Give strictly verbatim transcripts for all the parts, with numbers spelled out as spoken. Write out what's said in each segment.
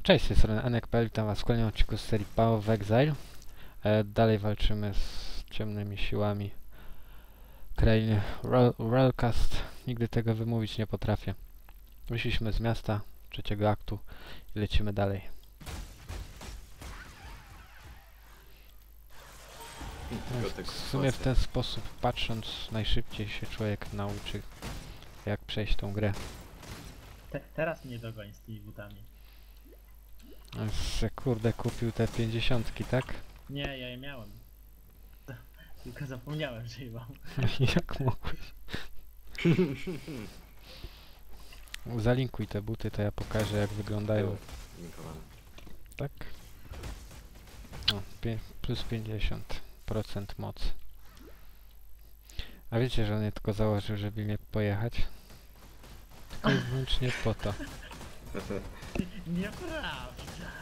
Cześć, z tej strony Enek kropka pe el, witam was w kolejnym odcinku z serii Path of Exile. E, dalej walczymy z ciemnymi siłami krainy Relcast. Nigdy tego wymówić nie potrafię. Wyszliśmy z miasta trzeciego aktu i lecimy dalej. W sumie w ten sposób, patrząc, najszybciej się człowiek nauczy, jak przejść tą grę. Te, teraz mnie dogoń z tymi butami. Że kurde, kupił te pięćdziesiątki, tak? Nie, ja je miałem. Tylko zapomniałem, że je mam. Jak mogłeś? Zalinkuj te buty, to ja pokażę, jak wyglądają. Tak? O, plus pięćdziesiąt procent mocy. A wiecie, że on je tylko założył, żeby mnie pojechać? Tylko i wyłącznie po to. Nieprawda.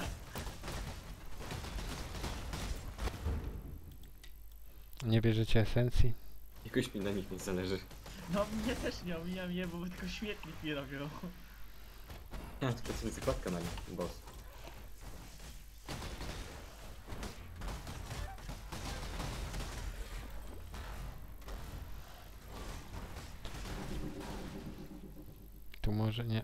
Nie bierzecie esencji? Jakoś mi na nich nie zależy. No mnie też nie omijam je, bo tylko śmietnik mi robią. Ja specjalnie zakładka na nich, boss. Tu może nie.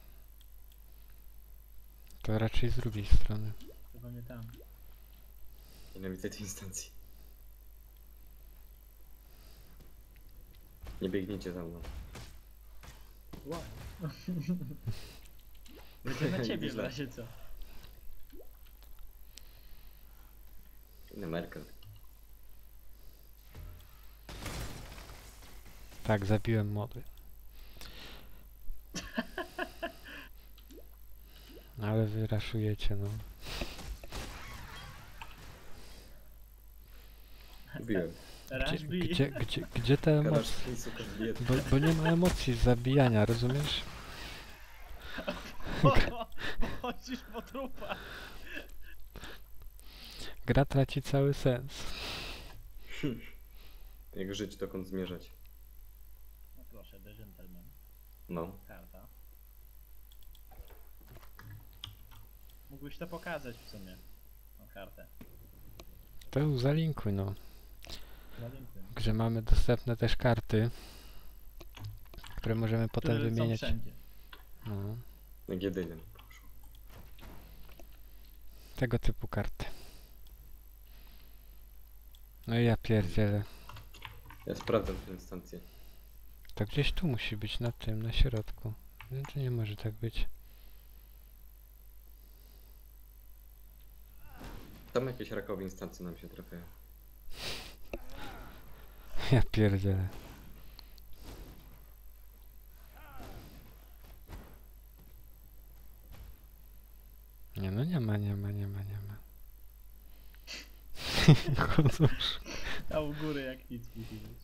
To raczej z drugiej strony. Chyba nie tam. Nienawidzę tej instancji. Nie biegniecie za mną. Wow. Będzie na ciebie w razie co. Inny Merkel. Tak, zabiłem mody. Ale wy raszujecie, no. Lubiłem. Gdzie, Rushby. gdzie, gdzie, gdzie te emocje? Karasz mi suka wbije. Bo, bo nie ma emocji zabijania, rozumiesz? Bo chodzisz po trupach. Gra traci cały sens. Jak żyć, dokąd zmierzać. No proszę, The Gentleman. No. Karta. Mógłbyś to pokazać w sumie. Tą kartę. To zalinkuj, no. Zalinkuję. W grze mamy dostępne też karty, które możemy potem Które są wymieniać. wszędzie. No, Jak jedynie poszło. tego typu karty. No i ja pierdzielę. Ja sprawdzam tę instancję. To gdzieś tu musi być, na tym, na środku. No to nie może tak być. Tam jakieś rakowe instancje nam się trafiają. Ja pierdzielę. Nie no, nie ma, nie ma, nie ma, nie ma. Cóż. A u góry jak nic musi być.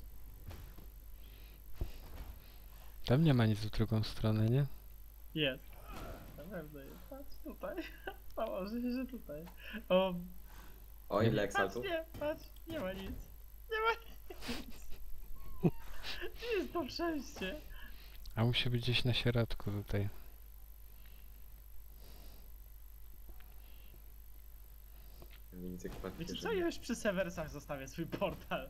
Tam nie ma nic w drugą stronę, nie? Jest. Na pewno jest. Patrz tutaj. Założę się, że tutaj. O, O, ile patrz, eksaltów? nie, patrz. Nie ma nic. Nie ma nic. Gdzie jest to przejście? A musi być gdzieś na środku tutaj. Widzę kwadki, Wiecie że... co? Ja już przy Seversach zostawię swój portal.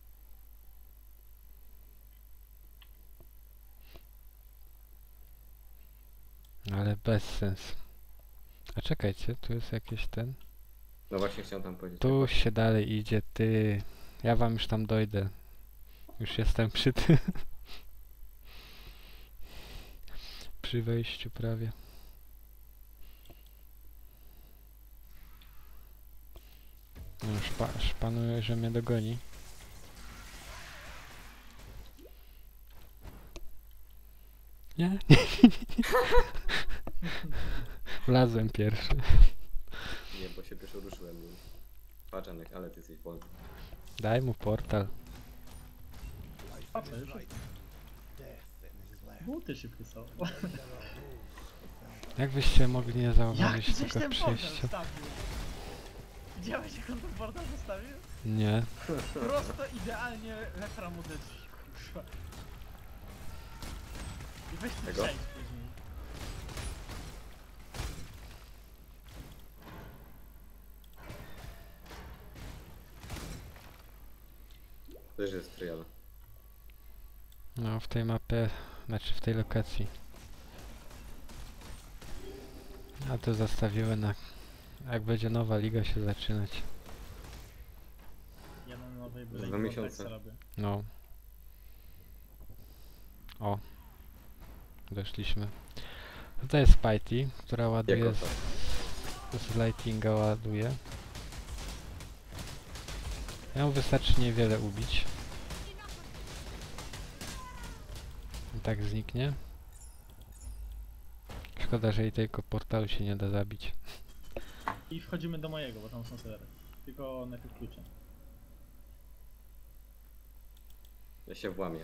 Ale bez sens. A czekajcie, tu jest jakieś ten... No właśnie chciałem tam powiedzieć. Tu się dalej idzie, ty. Ja wam już tam dojdę. Już jestem przy tym. Przy wejściu prawie. No, szpa, szpanuję, że mnie dogoni. Nie? Wlazłem pierwszy. Nie, bo się pierwszy ruszyłem. Patrz, Anek, ale ty jesteś wolny. Daj mu portal. O co już? Buty szybkie są. Jak byście mogli nie Jak zauważyć żeś tego ten portal przejścia? wstawił? Widziałeś jak on ten portal zostawił? Nie. Prosto idealnie lepra mu drzwi, kurwa. I weź tu Tego? przejdź później. Też jest trial. No, w tej mapie, znaczy w tej lokacji. A to zastawiły na... Jak będzie nowa liga się zaczynać. Ja na nowej Za Blade dwa Vortexa miesiące. robię. No. O. Doszliśmy. Tutaj jest Spitey, która ładuje Jako z, to. z lightinga ładuje. Ją wystarczy niewiele ubić. I tak zniknie. Szkoda, że jej tylko portalu się nie da zabić. I wchodzimy do mojego, bo tam są serwery. Tylko najpierw klucze. Ja się włamię.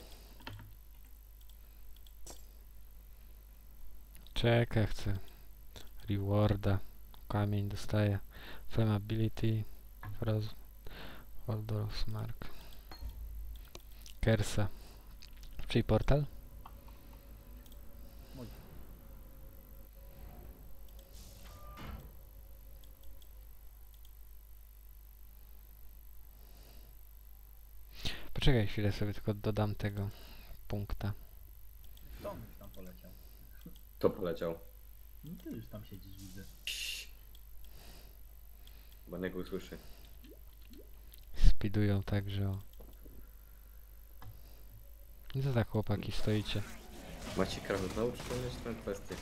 Czekaj, chcę rewarda. Kamień dostaję. Flammability. Frost. Order of Mark. Kersa. Czyli portal? Mój. Poczekaj chwilę, sobie tylko dodam tego punkta. Kto on już tam poleciał? To poleciał. No ty już tam siedzisz, widzę. Banek usłyszy. Speedują tak, że o... I co tak chłopaki stoicie? Macie krawu, naucz pomyśleć tę kwestię.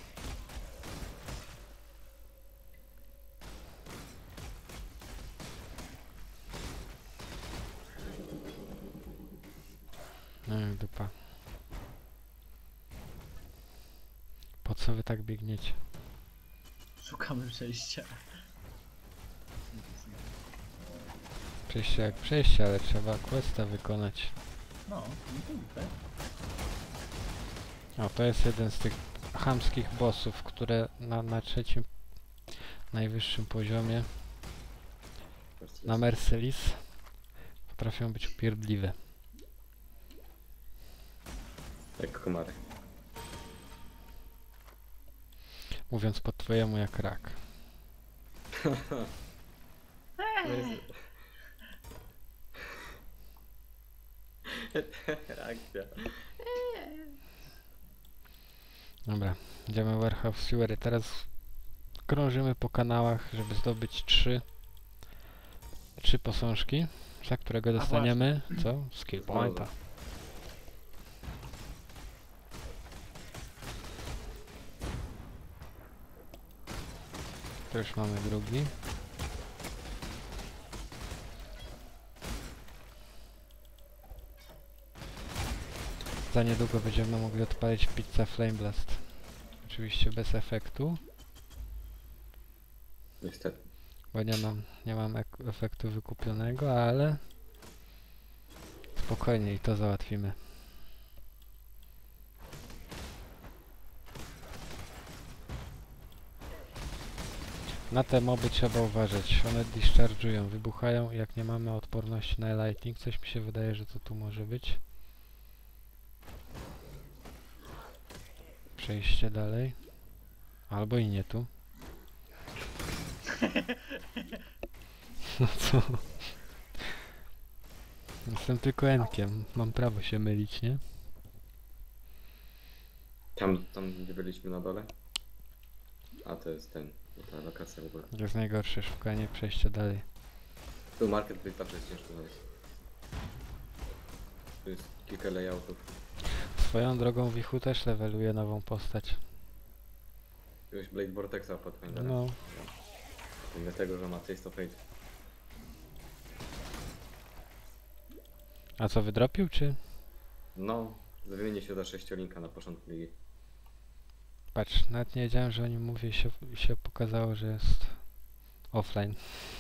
No jak dupa. Po co wy tak biegniecie? Szukamy przejścia. Przejście jak przejście, ale trzeba questa wykonać. No, no to tutaj. O, to jest jeden z tych chamskich bossów, które na, na trzecim najwyższym poziomie na Mercelis potrafią być upierdliwe. Jak komary. Mówiąc po twojemu jak rak. Reakcja. Dobra, idziemy w Warehouse Sewery. Teraz krążymy po kanałach, żeby zdobyć trzy trzy posążki, za którego dostaniemy co? Skill pointa. To już mamy drugi. Za niedługo będziemy mogli odpalić Pizza Flame Blast. Oczywiście bez efektu, Niestety. bo nie mam, nie mam ek- efektu wykupionego, ale spokojnie i to załatwimy. Na te moby trzeba uważać, one discharge'ują, wybuchają i jak nie mamy odporności na lightning, coś mi się wydaje, że to tu może być. Przejście dalej. Albo i nie tu. No co? Jestem tylko Enkiem, mam prawo się mylić, nie? Tam, tam gdzie byliśmy na dole? A to jest ten, ta lokacja w ogóle. To jest najgorsze szukanie przejścia dalej. Tu marketplace zawsze jest ciężko znaleźć. Tu jest kilka layoutów. Swoją drogą Wichu też leveluje nową postać. Jakiegoś Blade Vortexa podpędzę. No, Mimo tego, że ma Taste of Fate. a co wydropił czy? No, wymienię się za sześciolinka na początku ligi. Patrz, nawet nie wiedziałem, że o nim mówię i się, i się pokazało, że jest offline.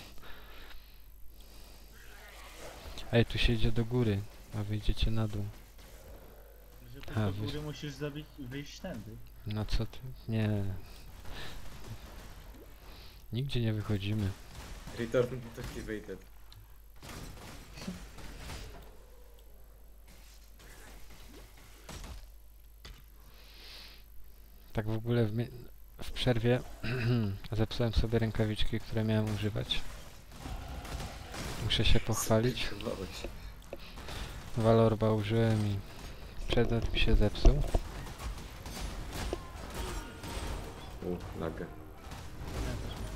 Ej, tu się idzie do góry, a wyjdziecie na dół. Że A, to do wy- góry musisz zabić, wyjść tędy. No co ty? Nie. Nigdzie nie wychodzimy. Return to Activated. Tak w ogóle w, mi- w przerwie zepsułem sobie rękawiczki, które miałem używać. Muszę się pochwalić. Schowałeś. Walorba użyłem i przedmiot mi się zepsuł. U, lagę. Ja też miałem.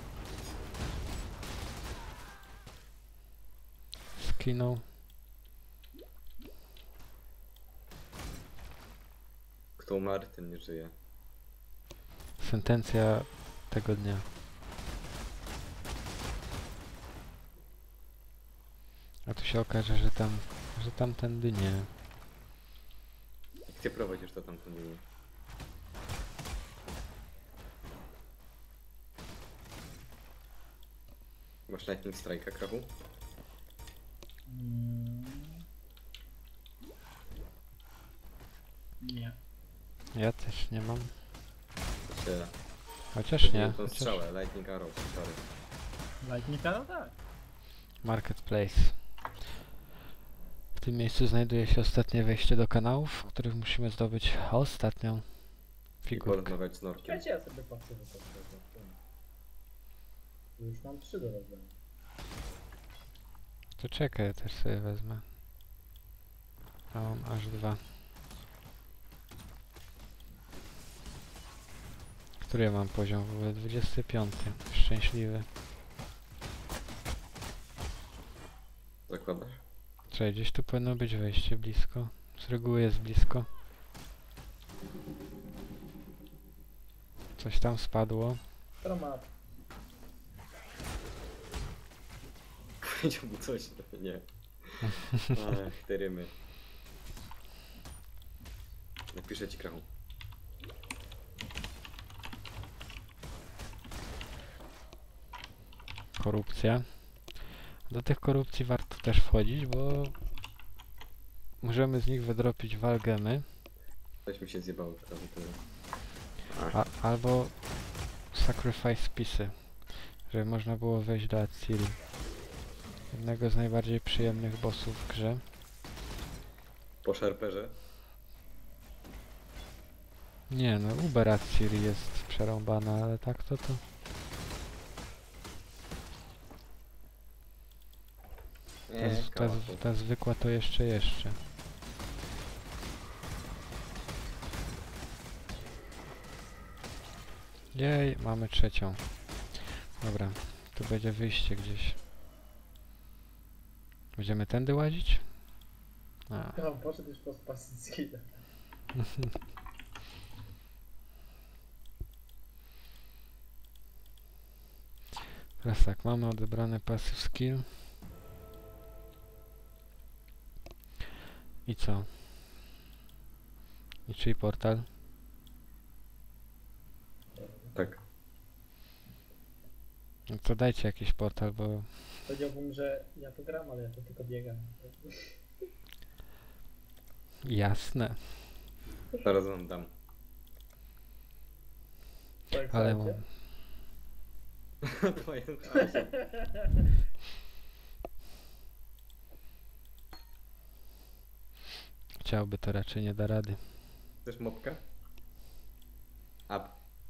Skinął. Kto umarł, ten nie żyje. Sentencja tego dnia. A tu się okaże, że tam, że tamtędy nie. Jak ty prowadzisz to tam linię? Masz Lightning Strike'a, Krachu? Mm. Nie. Ja też nie mam. To się... Chociaż nie. Tą Chociaż strzałę, Lightning Arrow, sorry. Lightning no tak. Marketplace. W tym miejscu znajduje się ostatnie wejście do kanałów, w których musimy zdobyć ostatnią I figurkę. porozmawiać z Norkiem. Czekajcie, ja sobie pasy wykopię. Już mam trzy do rozdania. To czekaj, ja też sobie wezmę. A mam aż dwa. Który ja mam poziom? W ogóle dwudziesty piąty. Szczęśliwy. Zakładasz? Czekaj, gdzieś tu powinno być wejście blisko. Z reguły jest blisko. Coś tam spadło. Która ma Powiedział mu coś, no nie. Ach, te rymy. Napiszę ci, Krachu. Korupcja. Do tych korupcji warto też wchodzić, bo możemy z nich wydropić walgemy, Coś mi się zjebało w klawiaturę. a, albo sacrifice pisy, żeby można było wejść do Acirii. Jednego z najbardziej przyjemnych bossów w grze. Po szarperze? Nie no, Uber Acirii jest przerąbana, ale tak to to... Ta, Nie, z- ta, kałachu. z- ta zwykła to jeszcze jeszcze. Jej, mamy trzecią. Dobra, tu będzie wyjście gdzieś. Będziemy tędy łazić? A, No, poszedł już po Spasickiego. teraz tak, mamy odebrany passive skill. I co? I czyli portal? Tak. No to dajcie jakiś portal, bo Powiedziałbym, że ja to gram, ale ja to tylko biegam. jasne, Zaraz wam dam. Tak, ale słuchajcie. mam... Twoje Chciałby, to raczej nie da rady. Chcesz mopkę? Up.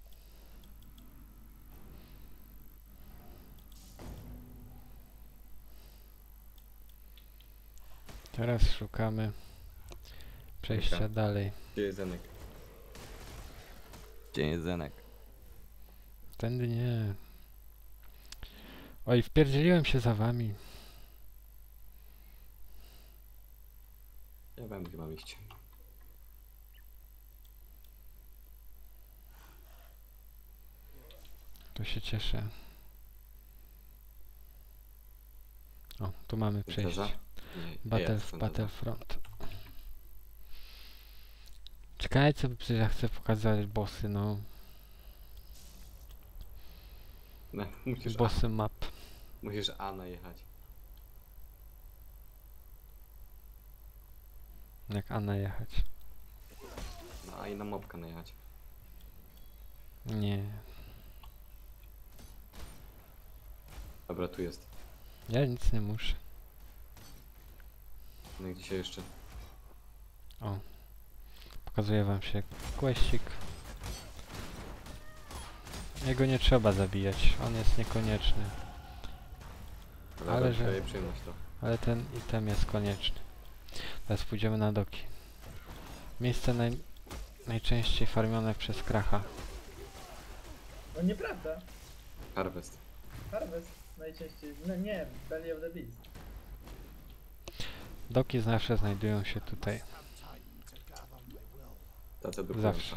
Teraz szukamy przejścia Dobra. dalej. Gdzie jest Zenek? Gdzie jest Zenek? Tędy nie. Oj, wpierdzieliłem się za wami. Ja wiem, gdzie mam iść. To się cieszę. O, tu mamy przejście. Cezarza? Nie, Battle, jest, ten Battlefront. Czekajcie, bo przecież ja chcę pokazać bossy, no. No, musisz, Bossy map. A, musisz A najechać. Jak Anna jechać. No, a i na mopkę najechać. Nie. Dobra, tu jest. Ja nic nie muszę. No i dzisiaj jeszcze. O. Pokazuję wam się questik. Jego nie trzeba zabijać, on jest niekonieczny. Ale, Ale ale że- że... przyjemność to. Ale ten item jest konieczny. Teraz pójdziemy na doki. Miejsce naj, najczęściej farmione przez Kracha. No nieprawda. Harvest. Harvest najczęściej. No nie, Belly of the Beast. Doki zawsze znajdują się tutaj. Taca do Zawsze.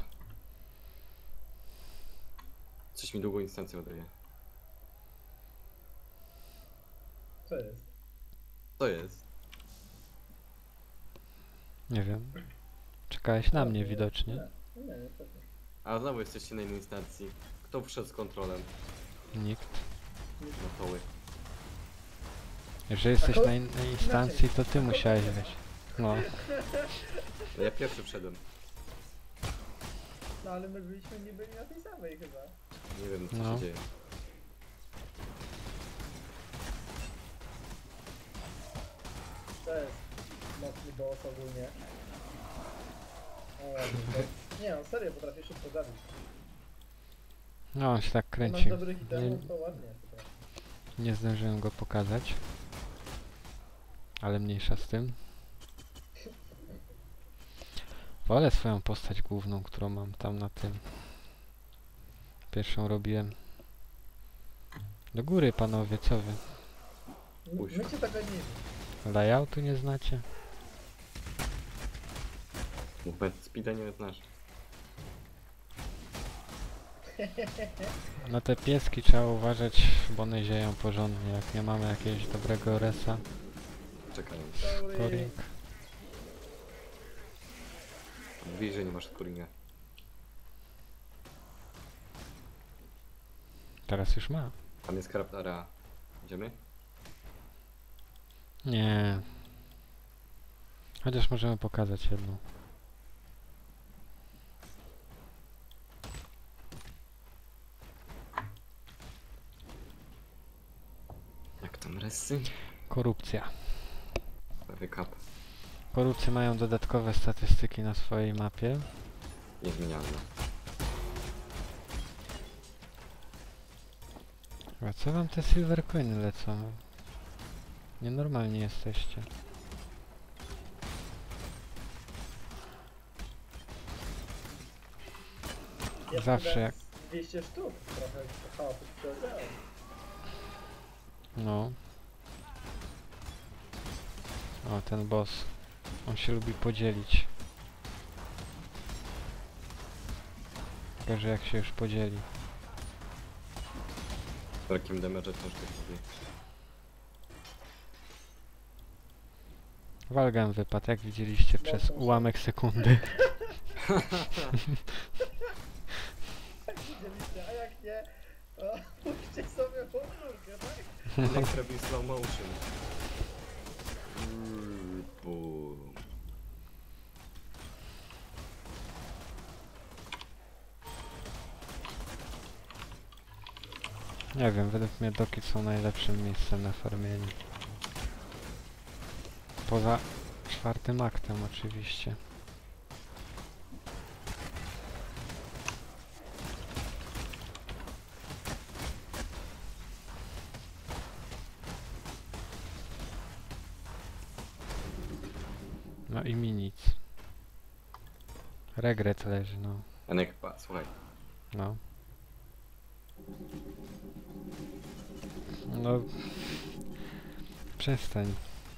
Coś mi długą instancję oddaje. Co jest? Co jest? Nie wiem. Czekałeś na mnie widocznie. Nie, nie, nie, pewnie. A znowu jesteście na innej instancji. Kto wszedł z kontrolem? Nikt. Na toły. Jeżeli jesteś ko- na innej instancji, to ty musiałeś wejść. No. No ja pierwszy wszedłem. No ale my byliśmy nie byli na tej samej chyba. Nie wiem co No. się dzieje. To jest mocny boss ogólnie. O, ładnie, to- nie, on serio potrafi szybko zabić. No, on się tak Jak kręci. masz dobrych Nie, itemów, to ładnie potrafi. nie zdążyłem go pokazać. Ale mniejsza z tym. Wolę swoją postać główną, którą mam tam na tym. Pierwszą robiłem. Do góry, panowie, co wy? My, Puść. my cię tak nie Layoutu nie znacie? Movement speeda nie znasz. No te pieski trzeba uważać, bo one zieją porządnie. Jak nie mamy jakiegoś dobrego resa. Czekaj. Sorry. Scoring. Mówisz, że nie masz scoringa. Teraz już ma. Tam jest craft area. Idziemy? Nie. Chociaż możemy pokazać jedną. Jak tam resy? Korupcja. Prawie kap. Korupcje mają dodatkowe statystyki na swojej mapie. Niezmienialne. A co wam te silver coiny lecą? Nienormalni jesteście. Ja Zawsze sprzedałem jak- z dwieście sztuk, trochę chaosu przeodziałem. No. O, ten boss. On się lubi podzielić. Tylko, że jak się już podzieli. Z brakiem damage'a ciężko się. Walgam wypadł, jak widzieliście, przez Mocno się. ułamek sekundy. Tak widzieliście, a jak nie, to puśćcie sobie powtórkę, tak? Jak robi slow motion. Mm, Bum. Nie wiem, według mnie doki są najlepszym miejscem na farmienie. Poza czwartym aktem oczywiście. No i mi nic. Regret leży, no. Janek, pa, słuchaj. No. No. Przestań.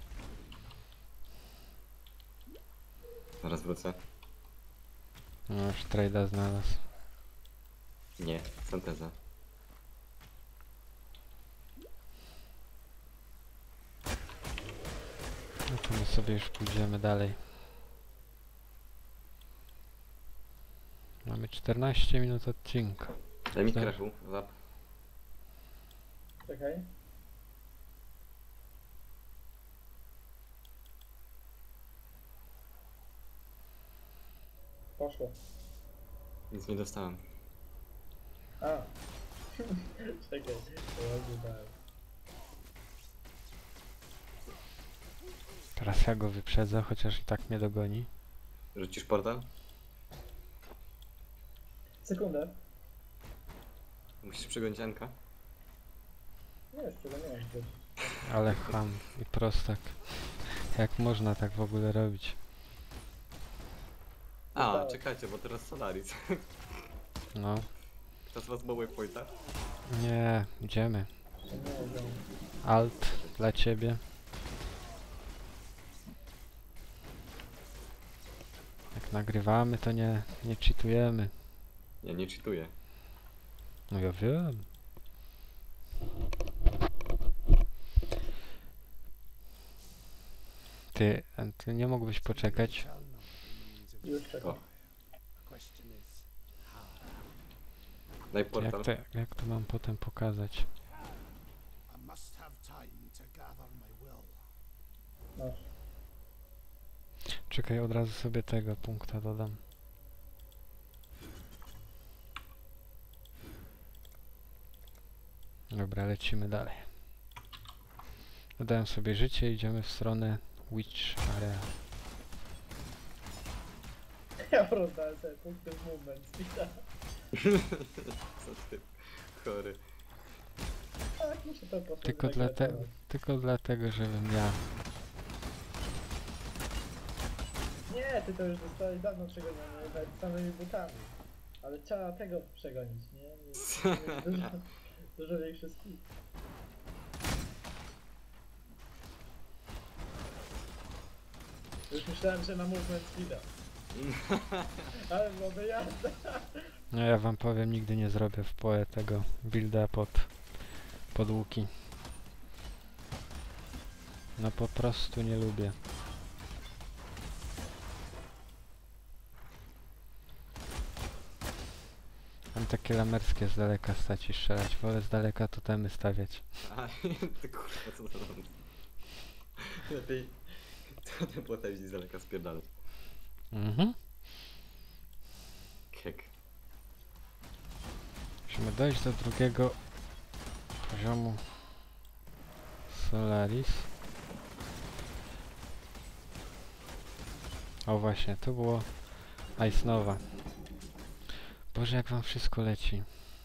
Zaraz wrócę. No już trade'a znalazł. Nie, synteza. No to my sobie już pójdziemy dalej. Mamy czternaście minut odcinka. Daj mi Tak. krefu, zap. Czekaj. Poszło. Nic nie dostałem. A. Czekaj, to ładnie dałem. Teraz ja go wyprzedzę, chociaż i tak mnie dogoni. Rzucisz portal? Sekundę. Musisz przegonić Anka. Nie, jeszcze nie mam zbyt. Ale cham i prostak. Jak można tak w ogóle robić? A, Dostałem. czekajcie, bo teraz Solaris. No, Kto z was ma waypointa? nie, idziemy. Nie wiem. Alt dla ciebie. Jak nagrywamy, to nie, nie cheatujemy. Ja nie cheatuję. No ja wiem. Ty, a ty nie mógłbyś poczekać? Już czekam. O. Daj portal. Jak to, jak to mam potem pokazać? Masz. Czekaj, od razu sobie tego punkta dodam. Dobra, lecimy dalej. Dodałem sobie życie, idziemy w stronę Witch Area. Ja rozdałem sobie punkty w movement speeda. Co ty? Chory. Tak, muszę to potem Tylko, zagrać. dlate tylko dlatego, żebym ja... Nie, ty to już dostałeś dawno przegonione, nawet samymi butami. Ale trzeba tego przegonić, nie? nie dużo, dużo większy speed. Już myślałem, że na movement speeda. Ale byłoby jazda. No ja wam powiem, nigdy nie zrobię w poe tego builda pod, pod łuki. No po prostu nie lubię. Mam takie lamerskie z daleka stać i strzelać. Wolę z daleka totemy stawiać. A, ty kurwa, co to tam? Lepiej to ten potem z daleka spierdalać. Mhm. Kek. Musimy dojść do drugiego poziomu Solaris. O właśnie, to było Ice Nova. Boże, jak wam wszystko leci.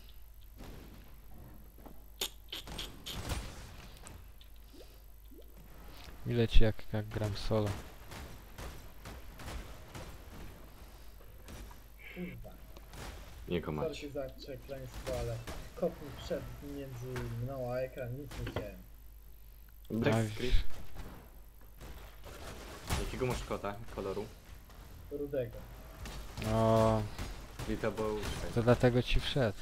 Mi leci jak, jak gram solo. Kurwa. Jego Sorry mać. się za przekleństwo, ale kot mi wszedł między mną a ekran, nic nie chciałem. Black Aj, script. Jakiego masz kota? Koloru? Rudego. O, Vita Bow. to dlatego ci wszedł.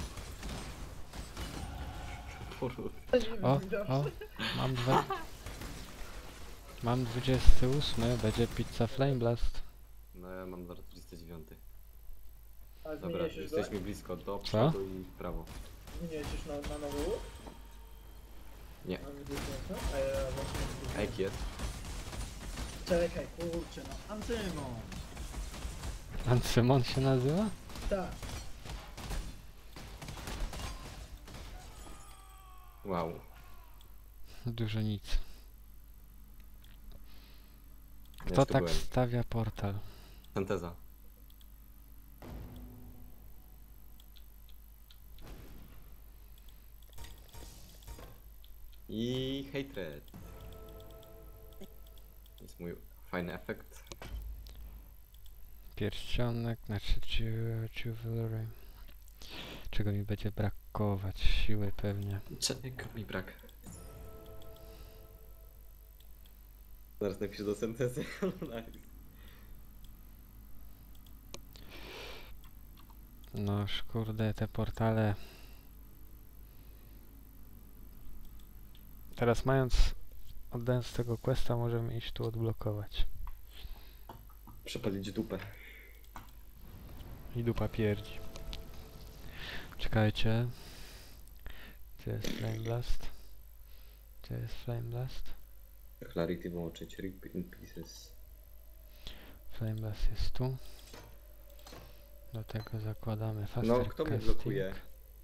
O, o, mam dwa... Mam dwudziesty ósmy, będzie pizza Flame Blast. No ja mam zaraz dwudziesty dziewiąty. A Dobra, zmieniłeś już go? jesteśmy blisko. Do Co? przodu i w prawo. Zmieniłeś już na, na nowy łuk? Nie. Na dwudziesty? A ja właśnie... A jaki jest? Czekaj, kurczę, no. Antymon! Ancymon się nazywa? Tak. Wow. Dużo nic. Ja Kto już tu tak byłem. stawia portal? Synteza. I hatred. Jest mój fajny efekt. Pierścionek, znaczy ju- jewelry. Czego mi będzie brakować? Siły pewnie. Czego mi brak? Zaraz napiszę do syntezy. Nice. No kurde, te portale. Teraz mając, oddając tego questa, możemy iść tu odblokować. Przepalić dupę. I dupa pierdzi. Czekajcie. Gdzie jest Flame Blast? Gdzie jest Flame Blast? Clarity wyłączyć. Rip in pieces. Flame Blast jest tu. Do tego zakładamy faster No, kto mnie casting. blokuje?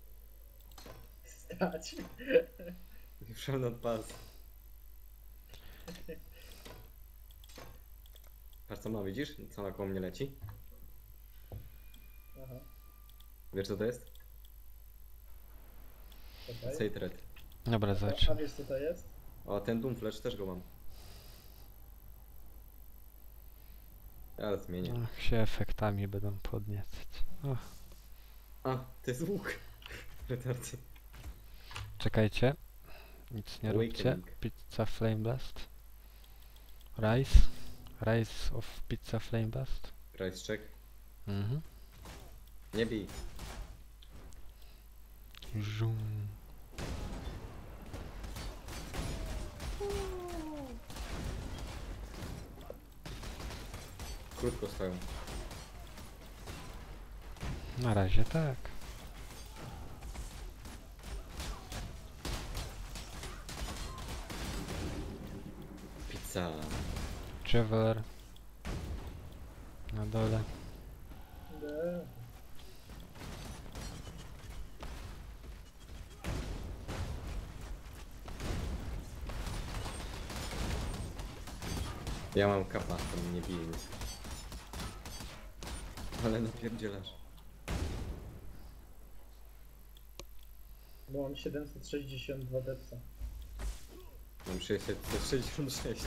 Stać. Wszedł nad pas. Patrz co ma, widzisz? Co na koło mnie leci? Aha. Wiesz co to jest? Czekaj. Hatred. Dobra, A, a zacznę. wiesz co to jest? O, ten Doom Flash też go mam. Ale zmienię. Ach, się efektami będą podniecać. Och, A, to jest łuk. Retardy. czekajcie. Nic nie róbcie. Awakening. Pizza Flame Blast. Rise. Rise of Pizza Flame Blast. Price check. Mhm. Nie bij. Żum. Krótko stoją. Na razie tak. Pizza. Traveler. Na dole. Nie. Ja mam kapa, to mnie nie bije nic. Ale napierdzielasz. Bo mam siedemset sześćdziesiąt dwa depsa. Mam sześćset sześćdziesiąt sześć.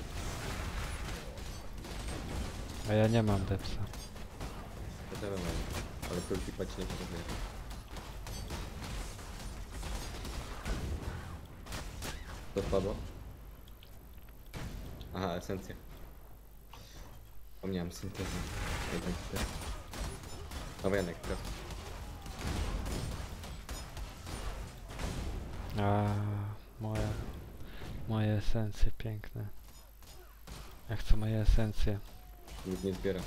A ja nie mam depsa. To teraz mam. Ale kultipa ci nie pokazuje. To spadło? Aha, esencja. Pomniałem syntezę. Jeden tutaj. Dobra, Janek, teraz. A moja, moje esencje piękne. Ja chcę moje esencje. Nikt nie zbiera.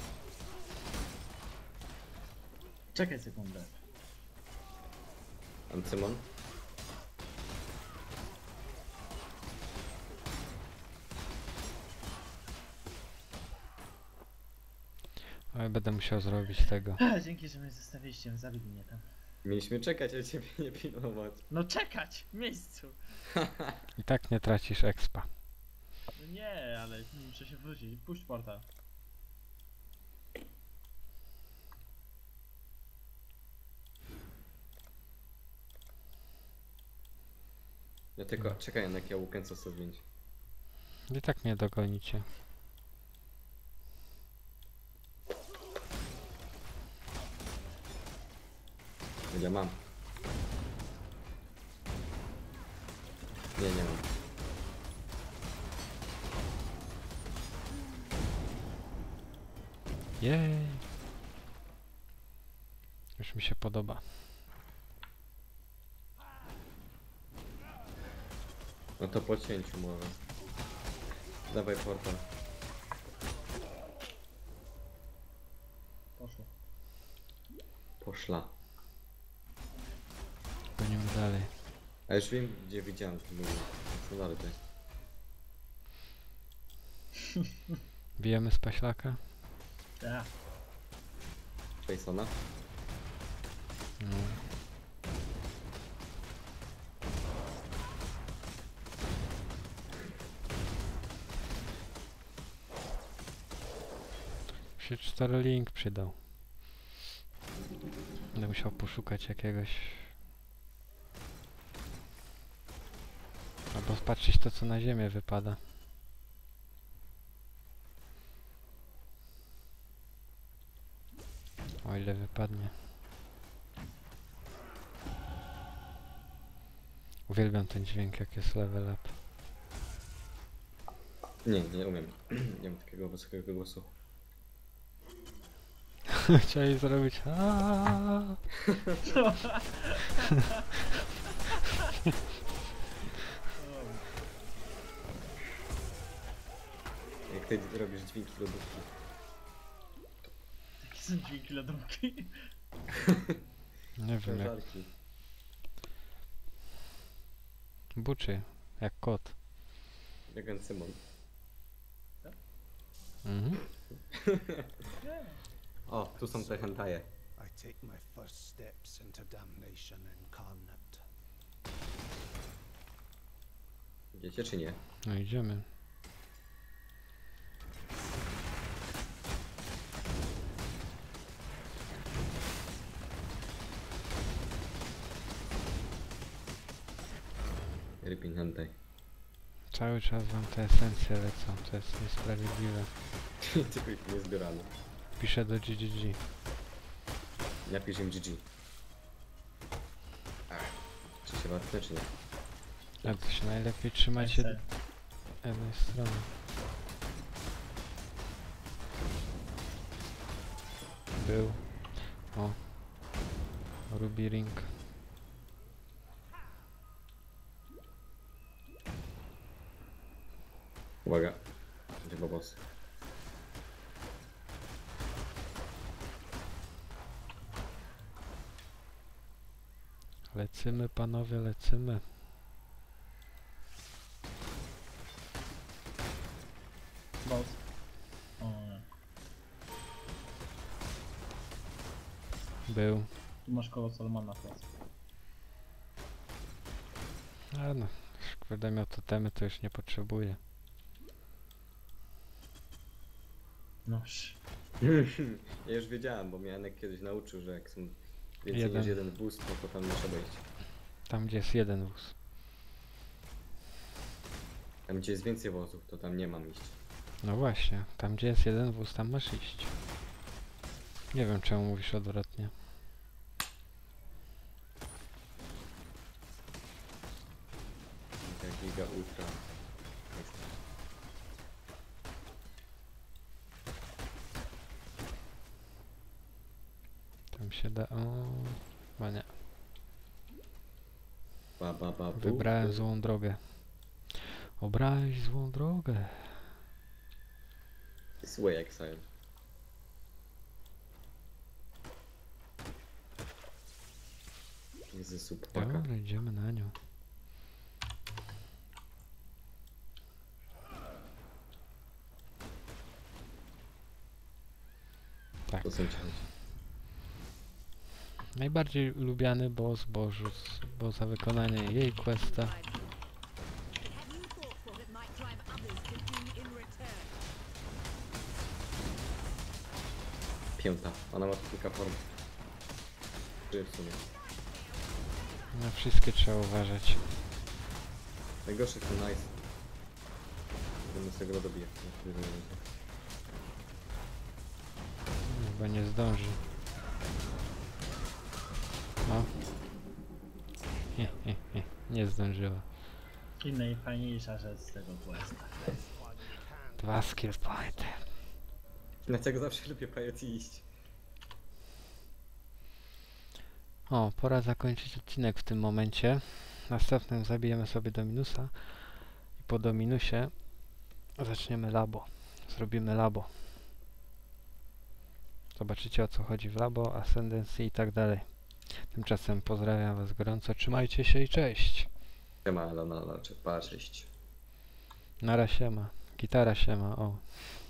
Czekaj sekundę. Ancymon? Ale będę musiał zrobić tego. Dzięki, że mnie zostawiliście, zabili mnie tam. Mieliśmy czekać, a ciebie nie pilnować. No czekać! W miejscu! I tak nie tracisz expa. No nie, ale muszę się wrócić. Puść portal. Ja tylko czekaj, Janek, ja łukę co sobie wziąć. I tak mnie dogonicie. Ile mam? Nie, nie mam. Jej. Już mi się podoba. No to po cięciu może. Dawaj portal. Poszło. Poszla. Gonimy dalej. A już wiem, gdzie widziałem ten mój. Co dalej to jest? Bijemy z paślaka? Tak. Jasona? No. Się cztery link przydał. Będę musiał poszukać jakiegoś... Albo spatrzeć to, co na ziemię wypada. O ile wypadnie. Uwielbiam ten dźwięk, jak jest level up. Nie, nie umiem. Nie mam takiego wysokiego głosu. Chciałeś zrobić... Aaaa! Jak ty robisz dźwięki lodówki. Jakie są dźwięki lodówki? Nie wiem, jak... Żarki. Buczy, jak kot. Jak Ancymon. Mhm. Nie. O, tu są te hentaje. I take my first steps into damnation incarnate. Wiecie czy nie? No idziemy. Ripping hentai. Cały czas wam te esencje lecą, to jest niesprawiedliwe. Tylko ich nie zbieramy. Piszę do G G G. Napisz im G G. Ach, czy się warto, czy nie? A to się najlepiej trzymać się Ese. jednej strony. Był. O. Ruby Ring. Uwaga. Chyba boss. Lecymy, panowie, lecymy. Boss. O nie. Był. Tu masz koło Solomona teraz. A no, już będę miał totemy, to już nie potrzebuję. Noż. Ja już wiedziałem, bo mnie Janek kiedyś nauczył, że jak są więcej Jeden. niż jeden boost, to, to tam nie trzeba iść. Tam gdzie jest jeden wóz. Tam gdzie jest więcej wozów, to tam nie mam iść. No właśnie, tam gdzie jest jeden wóz, tam masz iść. Nie wiem czemu mówisz odwrotnie. Tak giga ultra. Ekstra. Tam się da... O, chyba nie. Ba, ba, ba, bu. Wybrałem złą drogę. Obrałeś złą drogę. This way exile. Jest ze subpaka. Dobra, idziemy na nią. Tak. To są ciągi. Najbardziej lubiany boss, bożu, bo za wykonanie jej questa. Have you fought for that might drive others to do in return? Pięta. Ona ma tu kilka form. Trzy w sumie. Na wszystkie trzeba uważać. Najgorsze jest ten nice. Będę z tego dobiję. Chyba nie zdąży. No. Nie, nie, nie, nie zdążyła. I najfajniejsza rzecz z tego questa. Dwa skill pointy. Dlatego zawsze lubię pajac iść. O, pora zakończyć odcinek w tym momencie. Następnym zabijemy sobie Dominusa. I po Dominusie zaczniemy labo. Zrobimy labo. Zobaczycie o co chodzi w labo, Ascendancy i tak dalej. Tymczasem pozdrawiam was gorąco, trzymajcie się i cześć! Siema, Lona, pa, cześć. Nara siema, gitara siema, o.